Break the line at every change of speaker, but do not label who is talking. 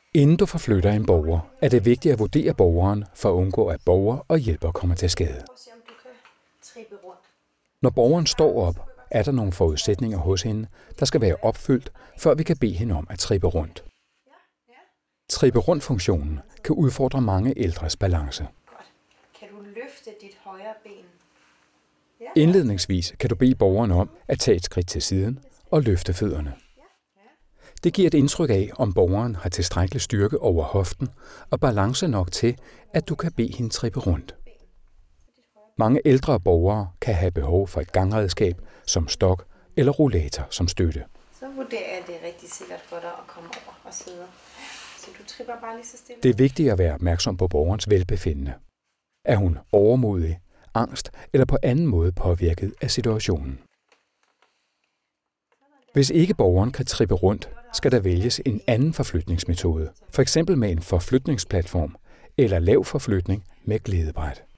Inden du forflytter en borger, er det vigtigt at vurdere borgeren for at undgå, at borger og hjælper kommer til skade. Når borgeren står op, er der nogle forudsætninger hos hende, der skal være opfyldt, før vi kan bede hende om at trippe rundt. Trippe rundt-funktionen kan udfordre mange ældres balance.
Kan du løfte dit højre ben?
Indledningsvis kan du bede borgeren om at tage et skridt til siden og løfte fødderne. Det giver et indtryk af, om borgeren har tilstrækkelig styrke over hoften og balance nok til, at du kan bede hende trippe rundt. Mange ældre borgere kan have behov for et gangredskab som stok eller rollator som støtte.
Så vurderer jeg, det er rigtig sikkert for dig at komme over og sidde. Så du tripper bare lige så stille.
Det er vigtigt at være opmærksom på borgerens velbefindende. Er hun overmodig, angst eller på anden måde påvirket af situationen? Hvis ikke borgeren kan trippe rundt, skal der vælges en anden forflytningsmetode, f.eks. med en forflytningsplatform eller lav forflytning med glædebræt.